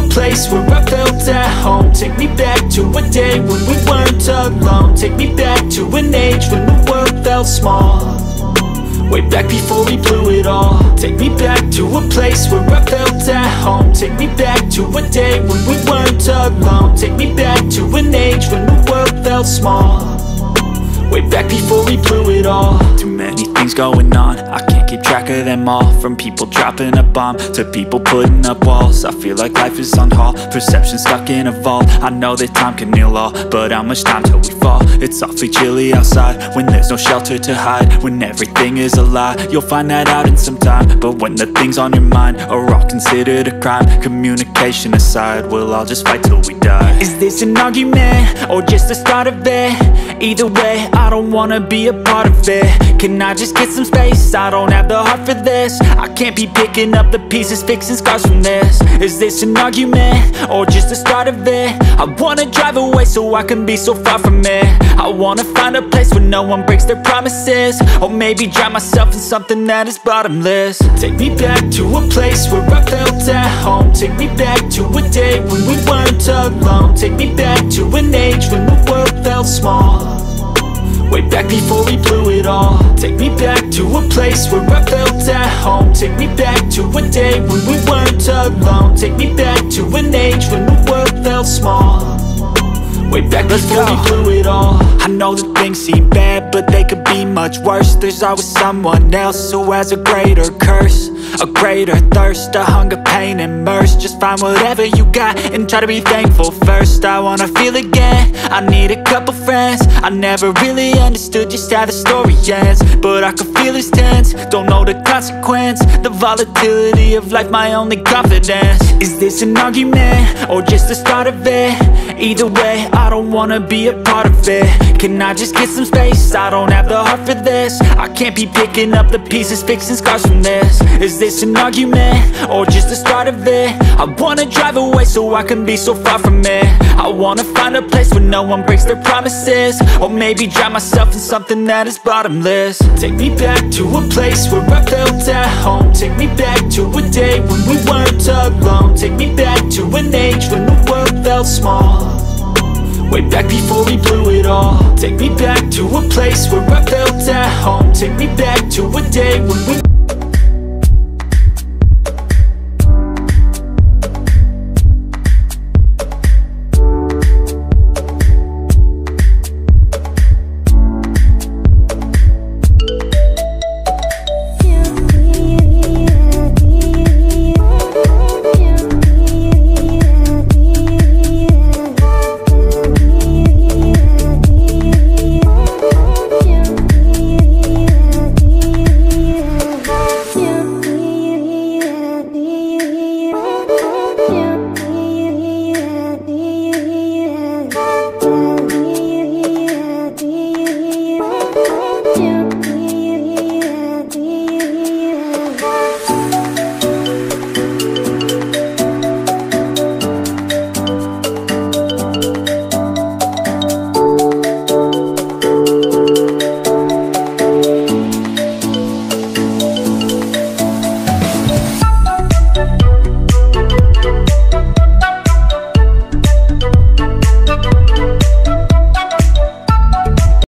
a place where I felt at home. Take me back to a day when we weren't alone. Take me back to an age when the world felt small, way back before we blew it all. Take me back to a place where I felt at home. Take me back to a day when we weren't alone. Take me back to an age when the world felt small, way back before we blew it all. Too many things going on, I can't keep track of them all. From people dropping a bomb to people putting up walls. I feel like life is on hold, perception stuck in a vault. I know that time can heal all, but how much time till we fall? It's awfully chilly outside when there's no shelter to hide. When everything is a lie, you'll find that out in some time. But when the things on your mind are all considered a crime, communication aside, we'll all just fight till we die. Is this an argument or just the start of it? Either way, I don't wanna be a part of it. Can I just get some space? I don't have the heart for this. I can't be picking up the pieces, fixing scars from this. Is this an argument or just the start of it? I wanna drive away so I can be so far from it. I wanna find a place where no one breaks their promises, or maybe drown myself in something that is bottomless. Take me back to a place where I felt at home. Take me back to a day when we weren't alone. Take me back to an age when the world felt small, way back before we blew it all. Take me back to a place where I felt at home. Take me back to a day when we weren't alone. Take me back to an age when the world felt small, way back before we blew it all. I know that things seem bad, but they could be much worse. There's always someone else who has a greater curse, a greater thirst, a hunger, pain, and mercy. Just find whatever you got and try to be thankful first. I wanna feel again, I need a couple friends. I never really understood just how the story ends, but I can feel it's tense, don't know the consequence. The volatility of life, my only confidence. Is this an argument or just the start of it? Either way, I don't wanna be a part of it. Can I just get some space? I don't have the heart for this. I can't be picking up the pieces, fixing scars from this. Is this an argument or just the start of it? I wanna drive away so I can be so far from it. I wanna find a place where no one breaks their promises, or maybe drown myself in something that is bottomless. Take me back to a place where I felt at home. Take me back to a day when we weren't alone. Take me back to an age when the world felt small, way back before we blew it all. Take me back to a place where I felt at home. Take me back to a day when we